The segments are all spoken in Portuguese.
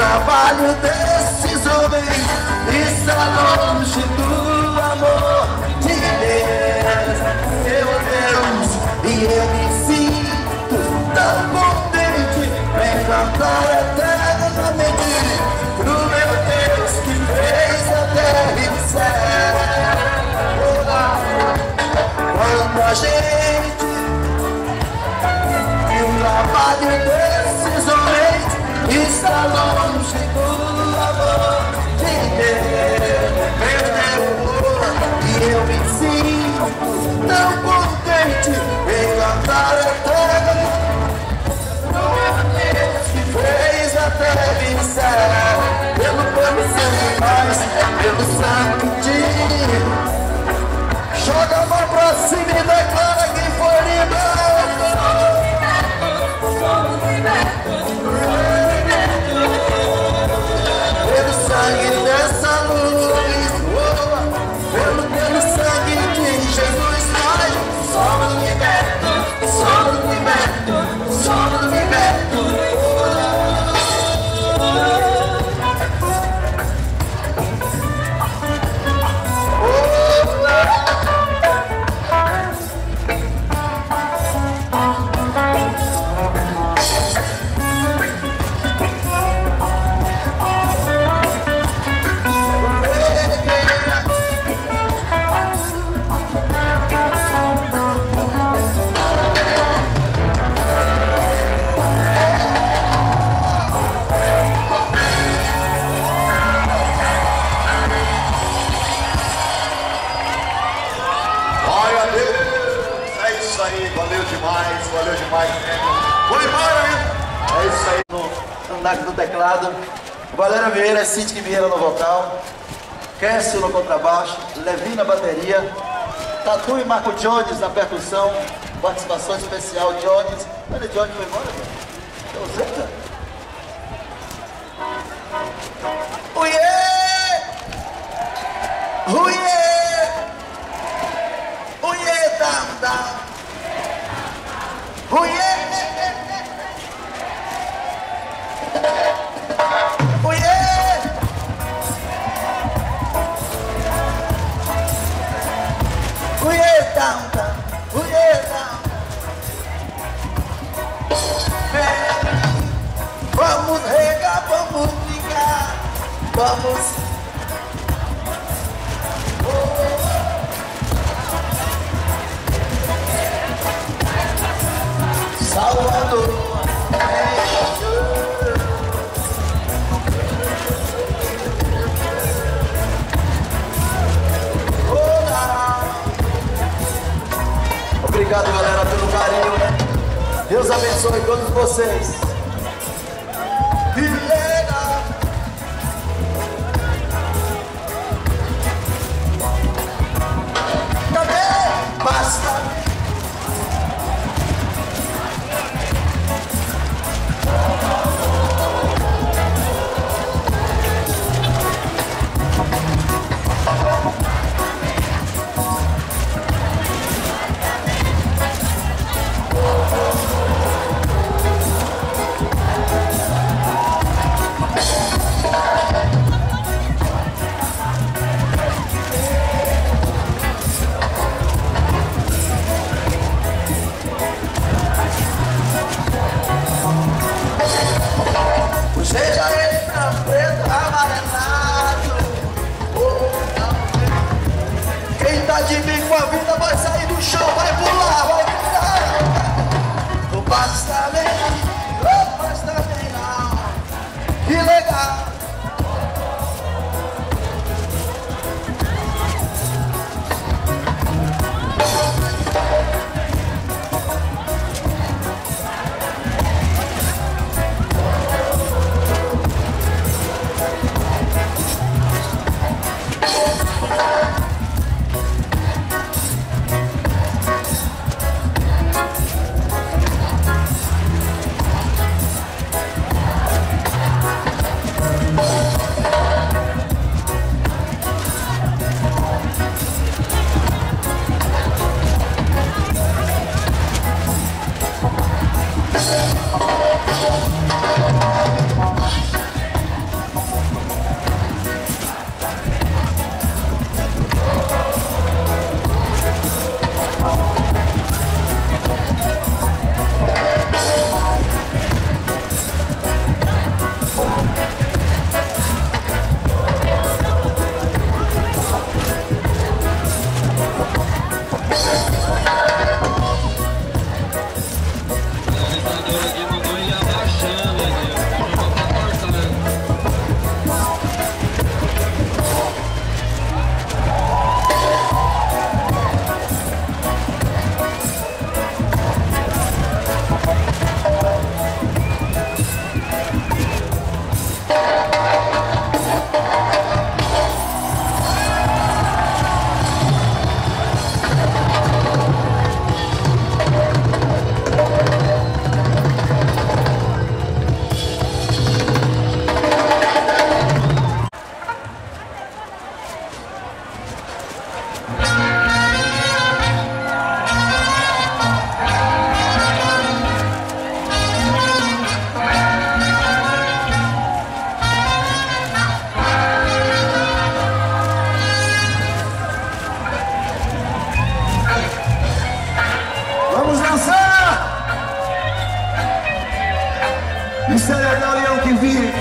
trabalho desses homens está longe do amor de Deus, meu Deus. E eu me sinto tão contente em cantar eternamente pro meu Deus que fez a terra e o céu. Quando a gente e o trabalho desses homens está longe do amor de Deus, meu Deus. E eu me sinto tão contente em cantar eternamente pro meu Deus que fez a terra e o céu. Pelo sangue mais, pelo sangue de joga a mão pra cima e declara quem foi liberto. Pelo sangue dessa luz, pelo sangue de Jesus nós somos libertos, somos libertos, somos libertos. Valeu demais. Vou embora, hein? É isso aí, no Andac no teclado, Valéria Vieira, Cíntia Vieira no vocal, Kécio no contrabaixo, Levi na bateria, Tatu e Marco Jones na percussão, participação especial Jones. Olha, Jones foi embora, cara. Você, cara? Uiê! Uiê! Uiê, dam, dam! Uiê! Uiê! Uiê, down, down. Uiê, down. Vamos regar, vamos ligar, vamos. Salvador. Obrigado, galera, pelo carinho, né? Deus abençoe todos vocês. Cadê? Basta. Seja ele branco, preto, amarelado. Quem tá de bico com a vida vai sair do chão, vai pular, vai gritar. O passo tá bem, o passo tá bem não. Que legal. Isso é legal, Leão que vive.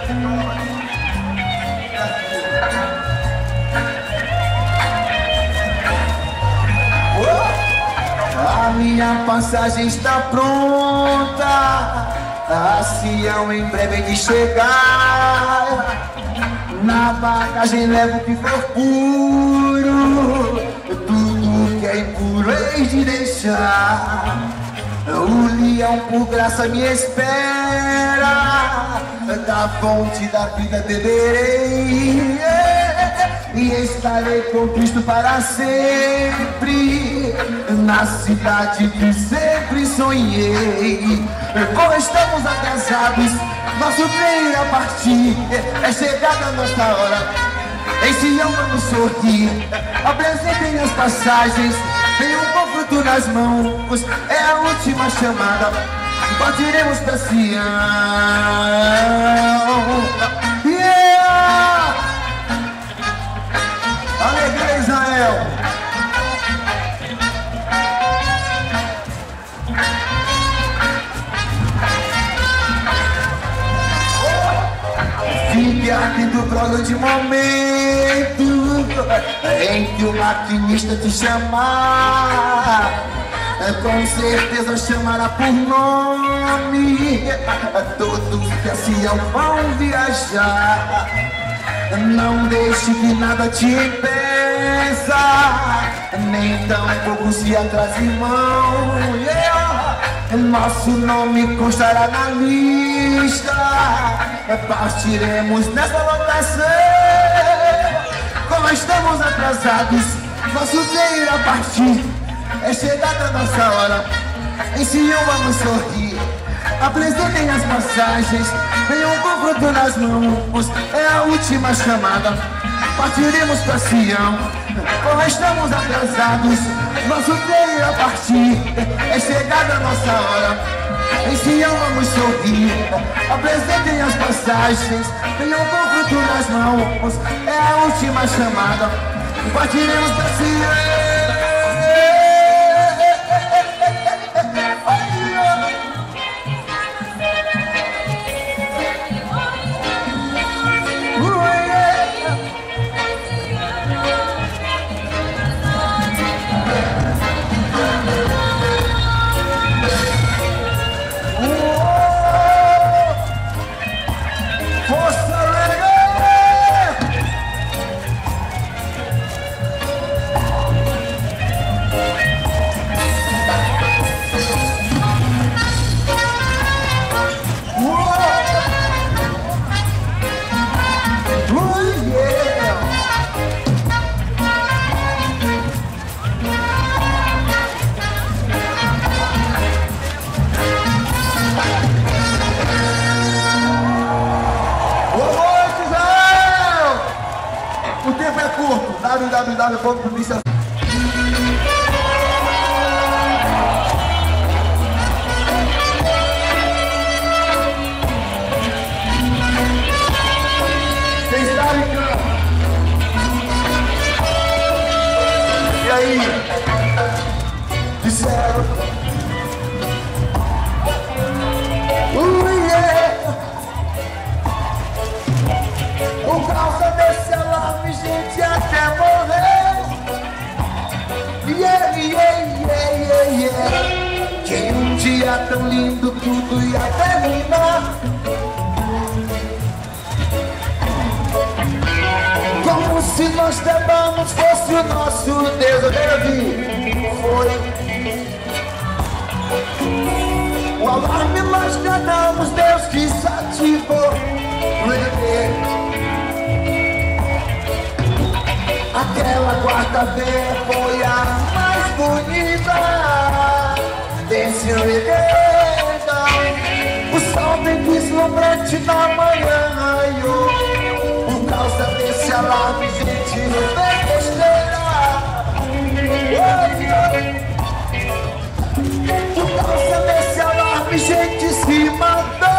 A minha passagem está pronta, a Sião em breve de chegar. Na bagagem levo o que for puro, tudo que é impuro hei de deixar. O leão por graça me espera, da fonte da vida beberei, e estarei com Cristo para sempre, na cidade que sempre sonhei. Como estamos atrasados, nosso trem irá partir, é chegada a nossa hora, em Sião vamos sorrir. Apresentem as passagens, tenham com fruto nas mãos, é a última chamada, partiremos pra Sião. Yeah! Alegria, Israel! Fique atento pro grande momento em que o maquinista te chamar, com certeza chamará por nome todos que a Sião vão viajar. Não deixe que nada te impeça, nem tampouco se atrase, irmão. Yeah! Nosso nome constará na lista, partiremos nessa lotação. Como estamos atrasados, nosso trem irá partir, é chegada a nossa hora, em Sião vamos sorrir. Apresentem as passagens, venham com fruto nas mãos, é a última chamada, partiremos pra Sião. Como estamos atrasados, nosso trem irá partir, é chegada a nossa hora, em Sião vamos sorrir. Apresentem as passagens, venham com fruto nas mãos, é a última chamada, partiremos pra Sião. www.polícia. Vocês estão ligando? E aí? Disseram. Por causa desse alarme, gente, até morrer. Yeah, yeah, yeah, yeah, yeah. Que um dia tão lindo tudo ia terminar. Como se nós tentamos fosse o nosso Deus. Eu quero ouvir. Foi o alarme nós ganhamos, Deus que se ativou. Aquela quarta-feira foi a mais bonita desse regueirão. O sol bem deslumbrante na manhã raiou. Por causa desse alarme, gente, não tem besteira. Por causa desse alarme, gente se matou.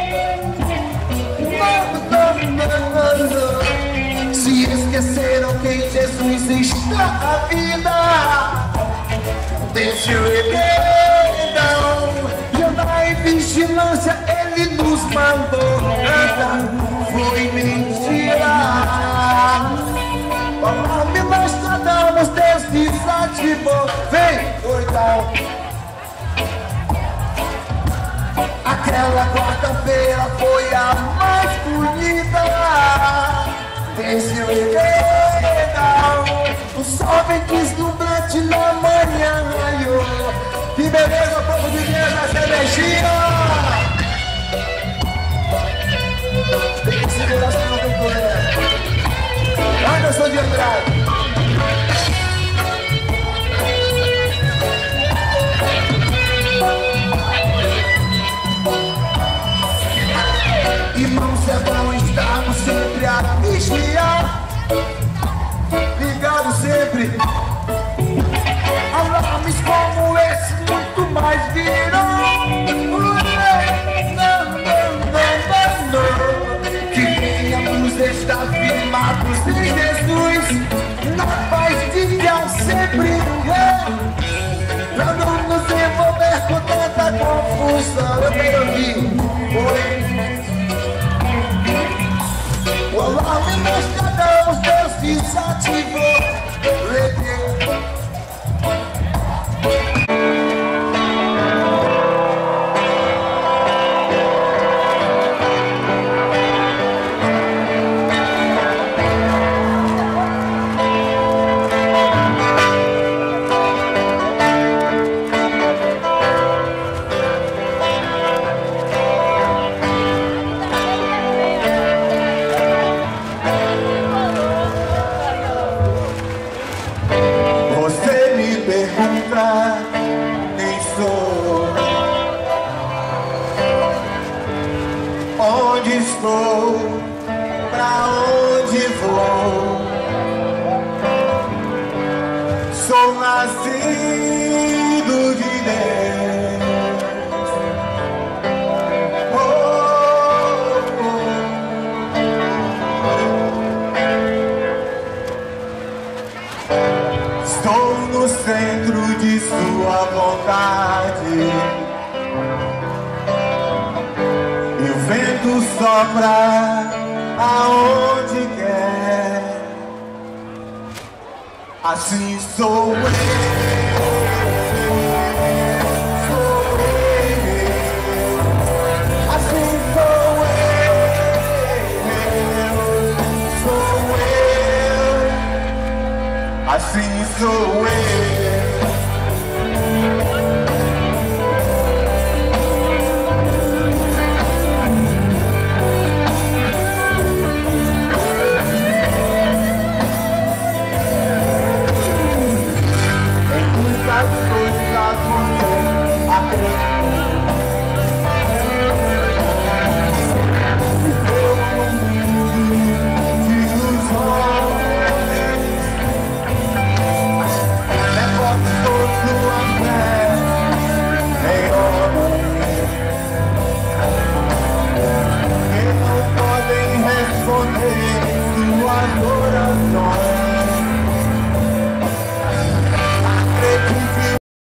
Se esqueceram que em Jesus está a vida. Deixa eu regueirão. E andar em vigilância ele nos mandou. Nada foi mentira. O alarme nós tratamos, Deus desativou. Vem, doidão. Aquela quarta-feira foi a mais bonita desde o verão. O sol vem deslumbrante na manhã raiou. Que beleza, povo de Deus, essa energia. Tem que segurar essa não tem problema. Anderson de Andrade. Irmãos, é bom estarmos sempre a vigiar, ligado sempre. Alarmes como esse muito mais virão. Que venhamos estar firmados em Jesus, na paz de Deus sempre. Pra não nos envolver com tanta confusão. Eu quero ouvir. O alarme nós tratamos, Deus desativou. Quem sou? Onde estou? Pra onde vou? Sou nascido de Deus. Oh, oh. Estou no centro de sua vontade, e o vento sopra aonde quer. Assim sou eu.